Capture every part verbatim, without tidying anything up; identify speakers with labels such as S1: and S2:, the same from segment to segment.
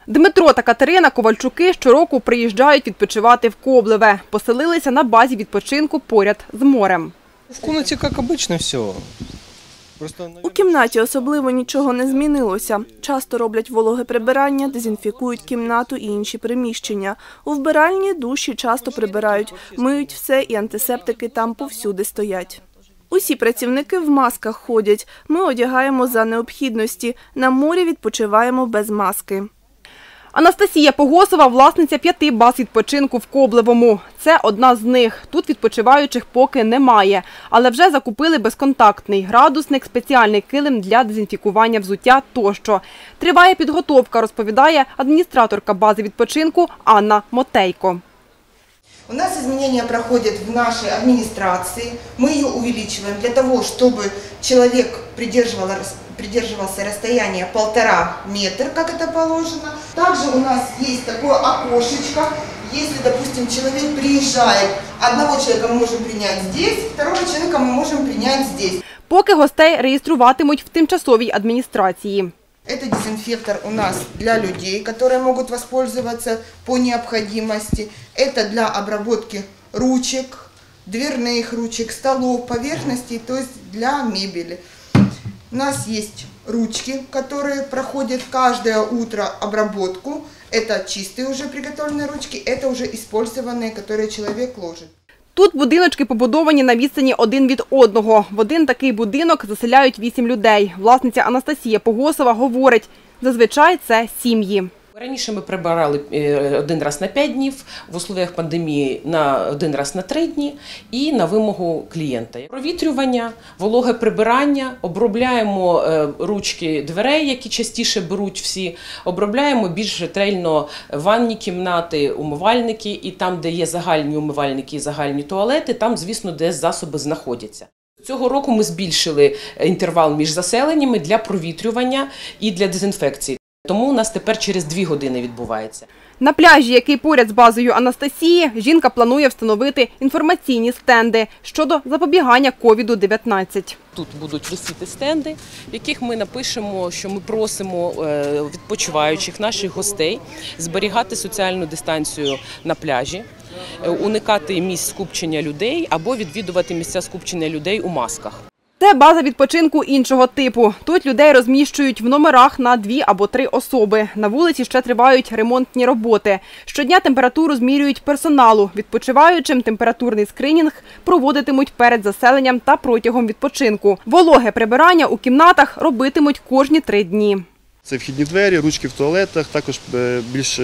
S1: Дмитро та Катерина Ковальчуки щороку приїжджають відпочивати в Коблеве. Поселилися на базі відпочинку поряд з морем.
S2: В кімнаті, як звично, все.
S3: У кімнаті особливо нічого не змінилося. Часто роблять вологе прибирання, дезінфікують кімнату і інші приміщення. У вбиральні душі часто прибирають, миють все і антисептики там повсюди стоять. Усі працівники в масках ходять. Ми одягаємо за необхідності. На морі відпочиваємо без маски.
S1: Анастасія Погосова – власниця п'яти баз відпочинку в Коблевому. Це одна з них. Тут відпочиваючих поки немає. Але вже закупили безконтактний градусник, спеціальний килим для дезінфікування взуття тощо. Триває підготовка, розповідає адміністраторка бази відпочинку Анна Мотейко.
S4: У нас изменения проходят в нашей администрации. Мы ее увеличиваем для того, чтобы человек придерживался, придерживался расстояния полтора метра, как это положено. Также у нас есть такое окошечко. Если, допустим, человек приезжает, одного человека мы можем принять здесь, второго человека мы можем принять здесь.
S1: Поки гостей реєструватимуть в тимчасовій адміністрації.
S4: Это дезинфектор у нас для людей, которые могут воспользоваться по необходимости. Это для обработки ручек, дверных ручек, столов, поверхностей, то есть для мебели. У нас есть ручки, которые проходят каждое утро обработку. Это чистые уже приготовленные ручки, это уже использованные, которые человек ложит.
S1: Тут будиночки побудовані на відстані один від одного. В один такий будинок заселяють вісім людей. Власниця Анастасія Погосова говорить, зазвичай це сім'ї.
S5: Раніше ми прибирали один раз на п'ять днів, в условиях пандемії на один раз на три дні і на вимогу клієнта. Провітрювання, вологе прибирання, обробляємо ручки дверей, які частіше беруть всі, обробляємо більш ретельно ванні кімнати, умивальники і там, де є загальні умивальники і загальні туалети, там, звісно, де засоби знаходяться. Цього року ми збільшили інтервал між заселеннями для провітрювання і для дезінфекції. Тому у нас тепер через дві години відбувається.
S1: На пляжі, який поряд з базою Анастасії, жінка планує встановити інформаційні стенди щодо запобігання ковіду дев'ятнадцять.
S5: Тут будуть висіти стенди, в яких ми напишемо, що ми просимо відпочиваючих, наших гостей зберігати соціальну дистанцію на пляжі, уникати місць скупчення людей або відвідувати місця скупчення людей у масках.
S1: Це база відпочинку іншого типу. Тут людей розміщують в номерах на дві або три особи. На вулиці ще тривають ремонтні роботи. Щодня температуру змірюють персоналу. Відпочиваючим температурний скринінг проводитимуть перед заселенням та протягом відпочинку. Вологе прибирання у кімнатах робитимуть кожні три дні.
S6: Це вхідні двері, ручки в туалетах, також більш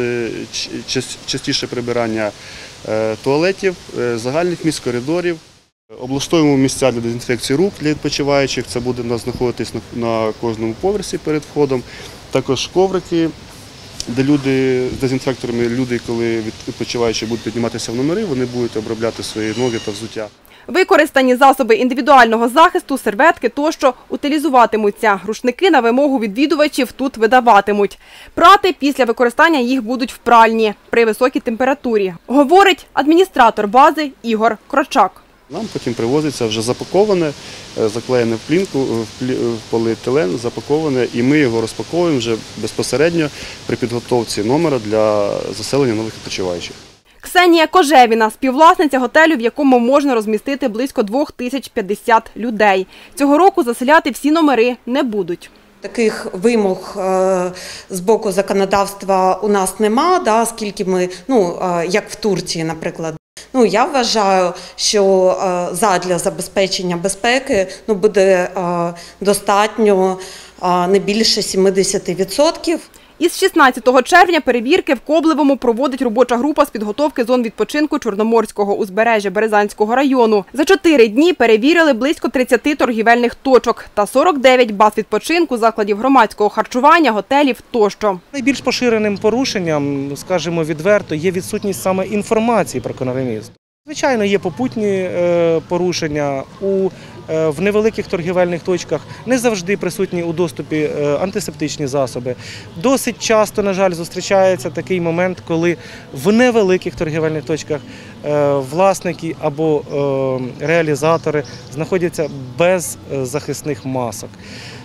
S6: частіше прибирання туалетів, загальних місць, коридорів. Облаштовуємо місця для дезінфекції рук для відпочиваючих, це буде у нас знаходитись на кожному поверсі перед входом. Також коврики, де люди з дезінфекторами, люди, коли відпочиваючі будуть підніматися в номери, вони будуть обробляти свої ноги та взуття.
S1: Використані засоби індивідуального захисту, серветки тощо утилізуватимуться. Рушники на вимогу відвідувачів тут видаватимуть. Прати після використання їх будуть в пральні при високій температурі, говорить адміністратор бази Ігор Крочак.
S6: Нам потім привозиться вже запаковане, заклеєне в плінку, в поліетилен, запаковане, і ми його розпаковуємо вже безпосередньо при підготовці номера для заселення нових відпочиваючих.
S1: Ксенія Кожевіна – співвласниця готелю, в якому можна розмістити близько двох тисяч п'ятдесят людей. Цього року заселяти всі номери не будуть.
S7: Таких вимог з боку законодавства у нас нема, да, оскільки ми, ну, як в Турції, наприклад. Ну, я вважаю, що задля забезпечення безпеки ну, буде достатньо не більше сімдесят відсотків.
S1: Із шістнадцятого червня перевірки в Коблевому проводить робоча група з підготовки зон відпочинку Чорноморського узбережжя Березанського району. За чотири дні перевірили близько тридцяти торгівельних точок та сорок дев'ять баз відпочинку, закладів громадського харчування, готелів тощо.
S2: Найбільш поширеним порушенням, скажімо відверто, є відсутність саме інформації про коронавірус. Звичайно, є попутні порушення у в невеликих торгівельних точках, не завжди присутні у доступі антисептичні засоби. Досить часто, на жаль, зустрічається такий момент, коли в невеликих торгівельних точках власники або реалізатори знаходяться без захисних масок.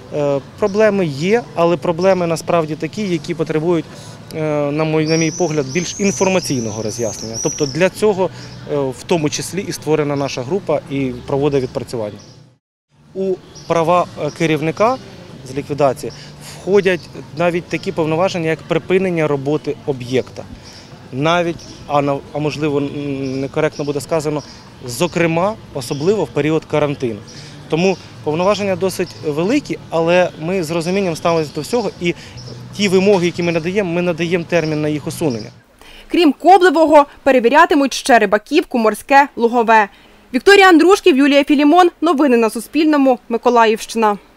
S2: Е, Проблеми є, але проблеми насправді такі, які потребують, е, на мій, на мій погляд, більш інформаційного роз'яснення. Тобто для цього е, в тому числі і створена наша група і проводить відпрацювання. У права керівника з ліквідації входять навіть такі повноваження, як припинення роботи об'єкта. Навіть, а, а можливо некоректно буде сказано, зокрема, особливо в період карантину. Тому повноваження досить великі, але ми з розумінням ставимося до всього і ті вимоги, які ми надаємо, ми надаємо термін на їх усунення.
S1: Крім Коблевого, перевірятимуть ще Рибаківку, Морське, Лугове. Вікторія Андрушків, Юлія Філімон. Новини на Суспільному. Миколаївщина.